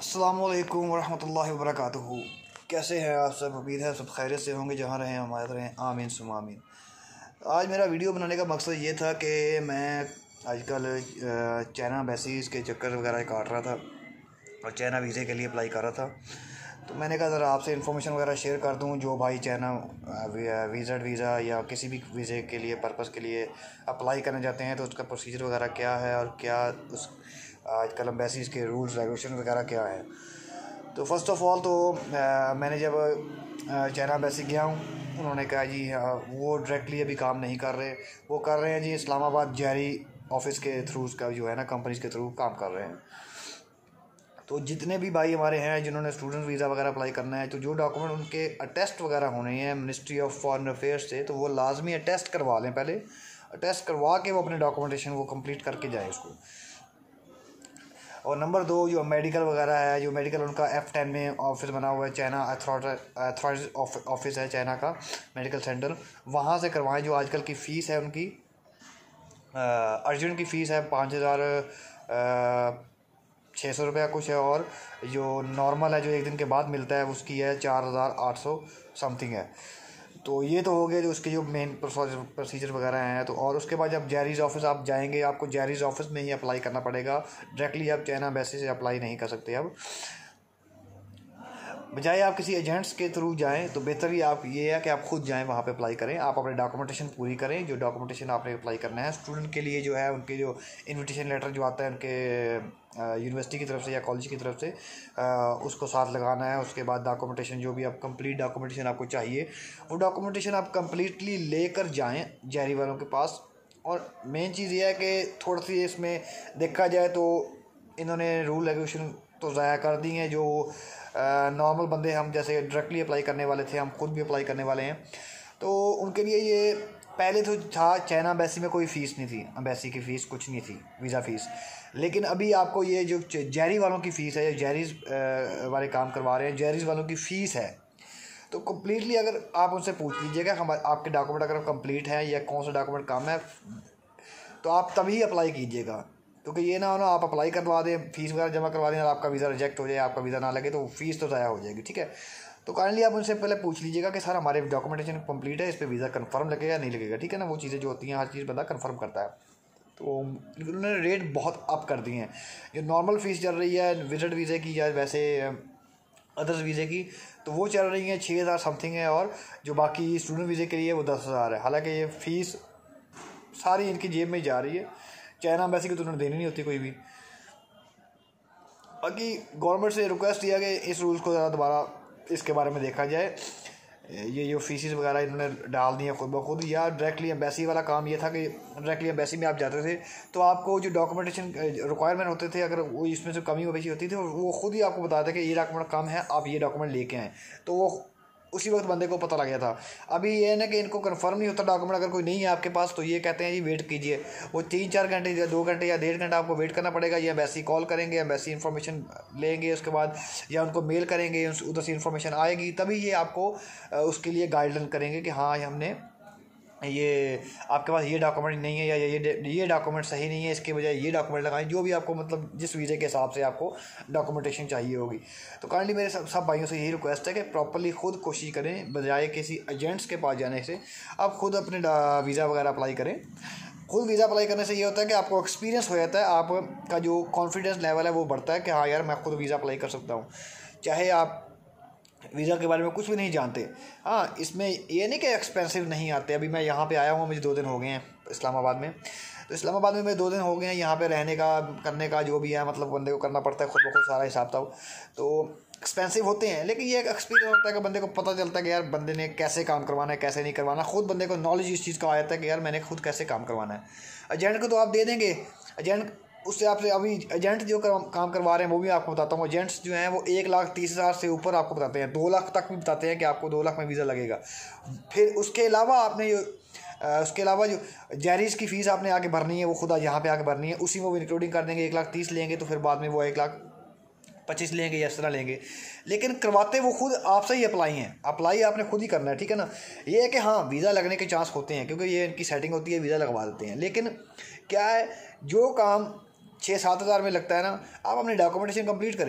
अस्सलामुअलैकुम वरहमतुल्लाहि वबरकातुहू। कैसे हैं आप सब? उम्मीद है सब खैरियत से होंगे, जहाँ रहें हमारे रहें, आमीन सुम आमीन। आज मेरा वीडियो बनाने का मकसद ये था कि मैं आजकल चाइना एम्बेसीज़ के चक्कर वगैरह काट रहा था और चाइना वीज़े के लिए अप्लाई कर रहा था। तो मैंने कहा ज़रा आपसे इन्फॉर्मेशन वगैरह शेयर कर दूं, जो भाई चाइना वीज़ा या किसी भी वीज़े के लिए पर्पज़ के लिए अप्लाई करने जाते हैं तो उसका प्रोसीजर वगैरह क्या है और क्या उस आजकल एम्बेसीज़ के रूल्स रेगुलेशन वगैरह क्या है। तो फ़र्स्ट ऑफ़ ऑल तो मैंने जब चाइना एम्बेसी गया हूँ, उन्होंने कहा जी वो डायरेक्टली अभी काम नहीं कर रहे, वो कर रहे हैं जी इस्लामाबाद जेरी ऑफिस के थ्रू का जो है ना, कंपनीज़ के थ्रू काम कर रहे हैं। तो जितने भी भाई हमारे हैं जिन्होंने स्टूडेंट वीज़ा वगैरह अप्लाई करना है, तो जो डॉक्यूमेंट उनके अटेस्ट वगैरह होने हैं मिनिस्ट्री ऑफ फॉरेन अफेयर्स से, तो वो लाजमी अटेस्ट करवा लें। पहले अटेस्ट करवा के वो अपने डॉक्यूमेंटेशन वो कंप्लीट करके जाए उसको। और नंबर 2, जो मेडिकल वगैरह है, जो मेडिकल उनका F10 में ऑफिस बना हुआ है, चाइना अथॉरिटी ऑफिस है चाइना का मेडिकल सेंटर, वहाँ से करवाएं। जो आजकल की फ़ीस है उनकी अर्जेंट की फ़ीस है 5,600 रुपया कुछ है, और जो नॉर्मल है जो एक दिन के बाद मिलता है उसकी है 4,800 समथिंग है। तो ये तो हो गया जो उसके जो मेन प्रोसीजर वगैरह हैं। तो और उसके बाद जब जेरीज़ ऑफिस आप जाएंगे, आपको जेरीज़ ऑफिस में ही अप्लाई करना पड़ेगा, डायरेक्टली आप चाइना एम्बेसी से अप्लाई नहीं कर सकते। अब बजाय आप किसी एजेंट्स के थ्रू जाएं तो बेहतर ही आप ये है कि आप खुद जाएं, वहाँ पे अप्लाई करें, आप अपने डॉक्यूमेंटेशन पूरी करें। जो डॉक्यूमेंटेशन आपने अप्लाई करना है स्टूडेंट के लिए जो है, उनके जो इन्विटेशन लेटर जो आता है उनके यूनिवर्सिटी की तरफ से या कॉलेज की तरफ से, उसको साथ लगाना है। उसके बाद डॉक्यूमेंटेशन जो भी आप कंप्लीट डॉक्यूमेंटेशन आपको चाहिए, वो डॉक्यूमेंटेशन आप कंप्लीटली लेकर जाएँ जेरी वालों के पास। और मेन चीज़ ये है कि थोड़ी सी इसमें देखा जाए तो इन्होंने रूल रेगुलेशन तो ज़ाया कर दी हैं। जो नॉर्मल बंदे हम जैसे डायरेक्टली अप्लाई करने वाले थे, हम खुद भी अप्लाई करने वाले हैं, तो उनके लिए ये पहले तो था चाइना एम्बेसी में कोई फ़ीस नहीं थी, एम्बेसी की फ़ीस कुछ नहीं थी, वीज़ा फ़ीस। लेकिन अभी आपको ये जो जेरी वालों की फ़ीस है, जेरीज़ वाले काम करवा रहे हैं, जेरीज़ वालों की फ़ीस है। तो कम्प्लीटली अगर आप उनसे पूछ लीजिएगा हम आपके डॉक्यूमेंट अगर कंप्लीट है या कौन सा डॉक्यूमेंट कम है, तो आप तभी अप्लाई कीजिएगा। क्योंकि ये ना हो ना आप अप्लाई करवा दें, फीस वगैरह जमा करवा दें और आपका वीज़ा रिजेक्ट हो जाए, आपका वीज़ा ना लगे, तो फीस तो ज़ाया हो जाएगी। ठीक है, तो काइंडली आप उनसे पहले पूछ लीजिएगा कि सर हमारे डॉक्यूमेंटेशन कंप्लीट है, इस पर वीज़ा कंफर्म लगेगा नहीं लगेगा। ठीक है ना, वो चीज़ें जो होती हैं हर चीज़ बंदा कंफर्म करता है। तो उन्होंने रेट बहुत अप कर दिए हैं। जो नॉर्मल फ़ीस चल रही है विजिट वीज़े की या वैसे अदर्स वीज़े की, तो वो चल रही है 6,000 समथिंग है, और जो बाकी स्टूडेंट वीज़े के लिए वो 10,000 है। हालाँकि ये फ़ीस सारी इनकी जेब में जा रही है, चाइना एम्बेसी को तो उन्होंने देनी नहीं होती कोई भी। बाकी गवर्नमेंट से रिक्वेस्ट किया कि इस रूल्स को ज़रा दोबारा इसके बारे में देखा जाए। ये जो फीसिस वगैरह इन्होंने डाल दी हैं खुद ब खुद, या डायरेक्टली एम्बेसी वाला काम ये था कि डायरेक्टली एम्बेसी में आप जाते थे तो आपको जो डॉक्यूमेंटेशन रिक्वायरमेंट होते थे, अगर वो इसमें से कमी बेशी होती थी, वो खुद ही आपको बताते कि ये डॉक्यूमेंट कम है, आप ये डॉक्यूमेंट लेके आएँ, तो वो उसी वक्त बंदे को पता लग गया था। अभी ये है ना कि इनको कंफर्म नहीं होता डॉक्यूमेंट, अगर कोई नहीं है आपके पास तो ये कहते हैं जी वेट कीजिए। वो 3-4 घंटे या 2 घंटे या 1.5 घंटा आपको वेट करना पड़ेगा। या एम्बेसी कॉल करेंगे, एम्बेसी इन्फॉर्मेशन लेंगे, उसके बाद या उनको मेल करेंगे, उधर से इन्फॉर्मेशन आएगी, तभी ये आपको उसके लिए गाइडलाइन करेंगे कि हाँ हमने ये आपके पास ये डॉक्यूमेंट नहीं है या ये डॉक्यूमेंट सही नहीं है, इसके बजाय ये डॉक्यूमेंट लगाएं, जो भी आपको मतलब जिस वीज़े के हिसाब से आपको डॉक्यूमेंटेशन चाहिए होगी। तो काइंडली मेरे सब भाइयों से यही रिक्वेस्ट है कि प्रॉपर्ली खुद कोशिश करें, बजाय किसी एजेंट्स के पास जाने से आप खुद अपने वीज़ा वगैरह अप्लाई करें। खुद वीज़ा अप्लाई करने से ये होता है कि आपको एक्सपीरियंस हो जाता है, आपका जो कॉन्फिडेंस लेवल है वो बढ़ता है कि हाँ यार मैं खुद वीज़ा अप्लाई कर सकता हूँ, चाहे आप वीज़ा के बारे में कुछ भी नहीं जानते। हाँ, इसमें ये नहीं कि एक्सपेंसिव नहीं आते। अभी मैं यहाँ पे आया हूँ, मुझे 2 दिन हो गए हैं इस्लामाबाद में, तो इस्लामाबाद में मेरे 2 दिन हो गए हैं। यहाँ पे रहने का करने का जो भी है मतलब बंदे को करना पड़ता है खुद ब खुद सारा हिसाब था। तो एक्सपेंसिव होते हैं, लेकिन ये एक एक्सपीरियंस होता है कि बंदे को पता चलता है कि यार बंदे ने कैसे काम करवाना है, कैसे नहीं करवाना। खुद बंदे को नॉलेज इस चीज़ का आ जाता है कि यार मैंने खुद कैसे काम करवाना है। एजेंट को तो आप दे देंगे, एजेंट उससे आपसे अभी एजेंट जो काम करवा रहे हैं वो भी आपको बताता हूँ। एजेंट्स जो हैं वो 1,30,000 से ऊपर आपको बताते हैं, 2 लाख तक भी बताते हैं कि आपको 2 लाख में वीज़ा लगेगा। फिर उसके अलावा आपने जो जेरीज़ की फ़ीस आपने आगे भरनी है, वो खुद यहाँ पे आके भरनी है, उसी में वो इंक्लूडिंग कर देंगे। 1,30,000 लेंगे तो फिर बाद में वो 1,25,000 लेंगे या इस तरह लेंगे। लेकिन करवाते वो खुद आपसे ही अप्लाई हैं, अप्लाई आपने खुद ही करना है। ठीक है ना, ये है कि हाँ वीज़ा लगने के चांस होते हैं क्योंकि ये इनकी सेटिंग होती है, वीज़ा लगवा देते हैं। लेकिन क्या है, जो काम 6-7 हज़ार में लगता है ना, आप अपनी डॉक्यूमेंटेशन कंप्लीट करें,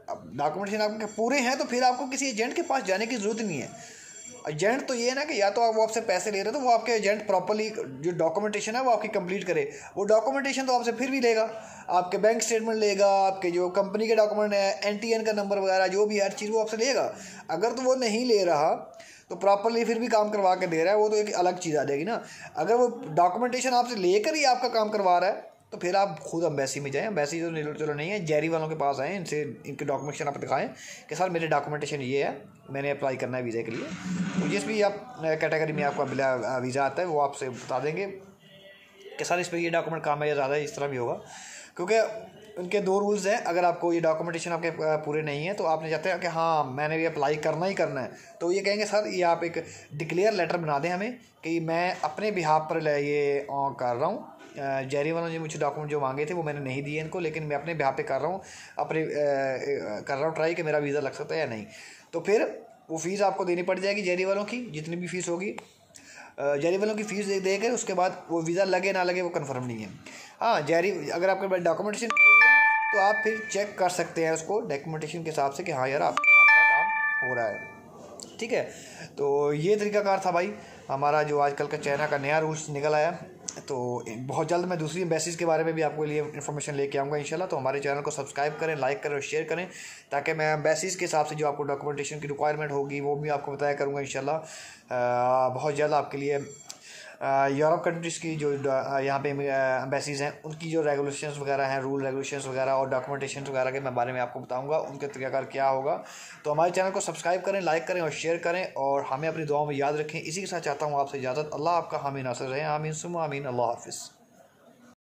डॉक्यूमेंटेशन आपके पूरे हैं तो फिर आपको किसी एजेंट के पास जाने की ज़रूरत नहीं है। एजेंट तो ये है ना कि या तो आप वो आपसे पैसे ले रहे हो तो वो आपके एजेंट प्रॉपर्ली जो डॉक्यूमेंटेशन है वो आपकी कंप्लीट करे। वो डॉक्यूमेंटेशन तो आपसे फिर भी लेगा, आपके बैंक स्टेटमेंट लेगा, आपके जो कंपनी के डॉक्यूमेंट है, NTN का नंबर वगैरह जो भी हर चीज़ वो आपसे लेगा। अगर तो वो नहीं ले रहा तो प्रॉपर्ली फिर भी काम करवा के दे रहा है, वो तो एक अलग चीज़ आ जाएगी ना। अगर वो डॉक्यूमेंटेशन आपसे लेकर ही आपका काम करवा रहा है तो फिर आप खुद एम्बेसी में जाएं। एम्बेसी तो चलो नहीं है, जेरी वालों के पास आएँ, इनसे इनके डॉक्यूमेंटेशन आप दिखाएं कि सर मेरे डॉक्यूमेंटेशन ये है, मैंने अप्लाई करना है वीज़ा के लिए। तो जिस भी आप कैटेगरी में आपका वीज़ा आता है वो आपसे बता देंगे कि सर इस पर ये डॉक्यूमेंट काम है या ज़्यादा इस तरह भी होगा। क्योंकि उनके 2 रूल्स हैं, अगर आपको ये डॉक्यूमेंटेशन आपके पूरे नहीं है तो आपने चाहते हैं कि हाँ मैंने भी अप्लाई करना ही करना है, तो ये कहेंगे सर ये आप एक डिक्लेयर लेटर बना दें हमें कि मैं अपने बिहाफ पर ये कर रहा हूँ। जेरी वालों ने मुझे डॉक्यूमेंट जो मांगे थे वो मैंने नहीं दिए इनको, लेकिन मैं अपने बिहाफ पे कर रहा हूँ, कर रहा हूँ ट्राई कि मेरा वीज़ा लग सकता है या नहीं। तो फिर वो फ़ीस आपको देनी पड़ जाएगी जेरी वालों की, जितनी भी फ़ीस होगी जेरी वालों की फ़ीस दे कर उसके बाद वो वीज़ा लगे ना लगे वो कन्फर्म नहीं है। हाँ जेरी अगर आपके पास डॉक्यूमेंटेशन तो आप फिर चेक कर सकते हैं उसको डॉक्यूमेंटेशन के हिसाब से कि हाँ यार आपका काम हो रहा है, ठीक है। तो ये तरीकाकार था भाई हमारा जो आजकल का चाइना का नया रूल्स निकल आया। तो बहुत जल्द मैं दूसरी एम्बेसीज़ के बारे में भी आपके लिए इन्फॉर्मेशन लेके आऊँगा इंशाल्लाह। तो हमारे चैनल को सब्सक्राइब करें, लाइक करें और शेयर करें, ताकि मैं एम्बेसीज़ के हिसाब से जो आपको डॉक्यूमेंटेशन की रिक्वायरमेंट होगी वो भी आपको बताया करूँगा इंशाल्लाह। बहुत जल्द आपके लिए यूरोप कंट्रीज़ की जो यहाँ पे एम्बेसीज़ हैं उनकी जो रेगुलेशंस वगैरह हैं, रूल रेगुलेशंस वगैरह और डॉक्यूमेंटेशन वगैरह के मैं बारे में आपको बताऊंगा, उनके तरीकाकार क्या होगा। तो हमारे चैनल को सब्सक्राइब करें, लाइक करें और शेयर करें और हमें अपनी दुआओं में याद रखें। इसी के साथ चाहता हूँ आपसे इजाज़त। अल्लाह आपका हामी नासिर रहे। आमीन सुम्मा आमीन। अल्लाह हाफिज़।